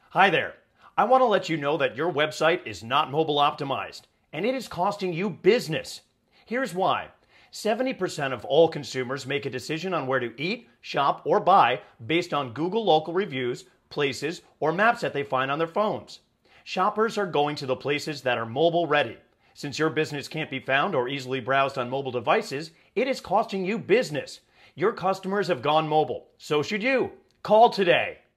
Hi there. I want to let you know that your website is not mobile optimized, and it is costing you business. Here's why. 70% of all consumers make a decision on where to eat, shop, or buy based on Google local reviews, places, or maps that they find on their phones. Shoppers are going to the places that are mobile ready. Since your business can't be found or easily browsed on mobile devices, it is costing you business. Your customers have gone mobile. So should you. Call today.